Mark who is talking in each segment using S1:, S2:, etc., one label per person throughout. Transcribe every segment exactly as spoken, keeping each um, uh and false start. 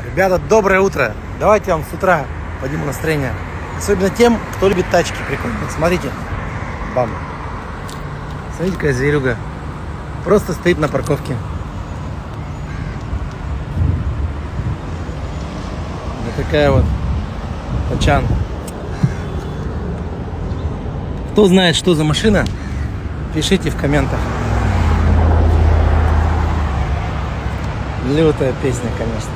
S1: Ребята, доброе утро. Давайте я вам с утра подниму настроение. Особенно тем, кто любит тачки прикольные. Смотрите. Бам. Смотрите, какая зверюга. Просто стоит на парковке. Вот такая вот тачан. Кто знает, что за машина, пишите в комментах. Лютая песня, конечно.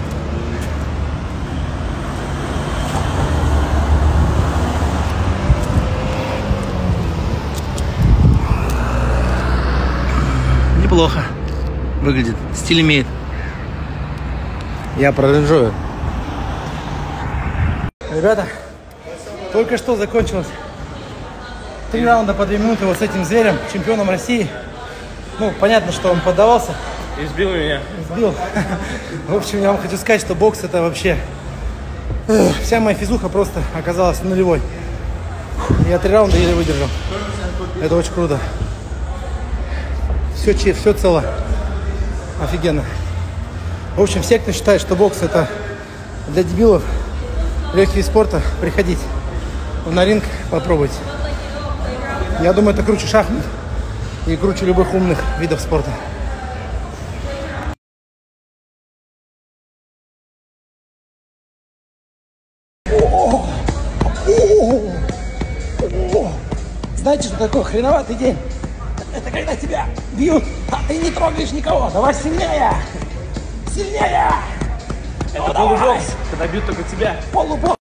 S1: Неплохо выглядит, стиль имеет. Я проренжую. Ребята, только что закончилось три раунда по две минуты вот с этим зверем, чемпионом России. Ну, понятно, что он поддавался.
S2: И сбил меня.
S1: Сбил. В общем, я вам хочу сказать, что бокс это вообще... Вся моя физуха просто оказалась нулевой. Я три раунда еле выдержал. Это очень круто. Все, все цело. Офигенно. В общем, все, кто считает, что бокс это для дебилов, легкий вид спорта, приходите на ринг, попробуйте. Я думаю, это круче шахмат и круче любых умных видов спорта. О! О! О! Знаете, что такое хреноватый день? Это когда тебя бьют, а ты не трогаешь никого. Давай сильнее! Сильнее!
S2: Это полубокс, когда бьют только тебя.
S1: Полубокс!